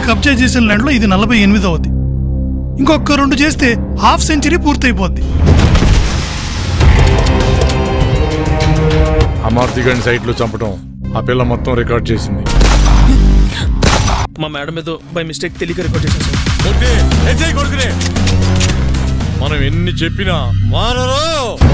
కబ్జా చేసిన ల్యాండ్లో ఇది 48వ. ఇంకొక 2 చేస్తే హాఫ్ సెంచరీ పూర్తయిపోద్ది. అమార్తి గారిని సైట్లో చంపడం ఆ పిల్ల మొత్తం రికార్డ్ చేసింది. మా మేడం ఏదో బై మిస్టేక్ తెలియక రికార్డ్ చేశాను సార్. మనం ఎన్ని చెప్పినా మానరు.